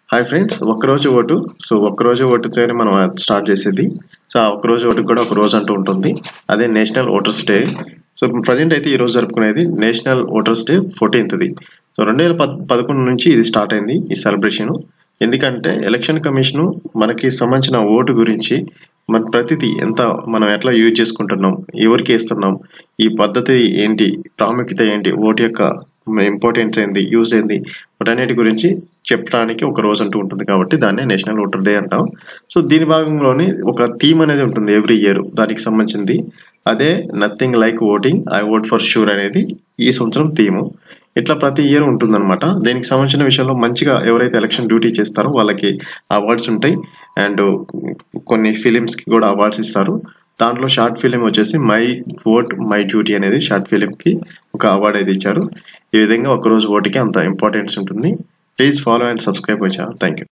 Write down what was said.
Hi friends, ఒక్కరోజు vote. So ఒక్కరోజు ఓటుతోనే మనం స్టార్ట్ చేసేది. సో ఆ ఒక్కరోజు ఓటుకు కూడా ఒక రోజు అంటూ ఉంటుంది. అదే national voters day. So present అయితే ఈ రోజు జరుపుకునేది national voters day 14th. So 2011 నుంచి ఇది స్టార్ట్ అయింది ఈ సెలబ్రేషన్. ఎందుకంటే ఎలక్షన్ కమిషన్ మనకి సంబంధించిన ఓటు గురించి మన ప్రతిదీ ఎంత మనం ఎట్లా యూజ్ చేసుకుంటున్నాం, ఎవరికి వేస్తున్నాం, ఈ పద్ధతి ఏంటి, ప్రాముఖ్యత ఏంటి, ఓటు యొక్క ఇంపార్టెన్స్ ఏంది, యూజ్ ఏంది, వాటన్నిటి గురించి చెప్పడానికి ఒక రోజు అంటూ ఉంటుంది. కాబట్టి దాన్నే నేషనల్ ఓటర్ డే అంటాం. సో దీని భాగంలోని ఒక థీమ్ అనేది ఉంటుంది ఎవ్రీ ఇయర్ దానికి సంబంధించింది. అదే nothing like voting, I vote for sure అనేది ఈ సంవత్సరం థీము. ఇట్లా ప్రతి ఇయర్ ఉంటుందన్నమాట. దీనికి సంబంధించిన విషయంలో మంచిగా ఎవరైతే ఎలక్షన్ డ్యూటీ చేస్తారో వాళ్ళకి అవార్డ్స్ ఉంటాయి. అండ్ కొన్ని ఫిలిమ్స్కి కూడా అవార్డ్స్ ఇస్తారు. దాంట్లో షార్ట్ ఫిలిం వచ్చేసి మై ఓట్ మై డ్యూటీ అనేది షార్ట్ ఫిలింకి ఒక అవార్డు అయితే ఇచ్చారు. ఈ విధంగా ఒకరోజు ఓటుకి అంత ఇంపార్టెన్స్ ఉంటుంది. Please follow and subscribe my channel. Thank you.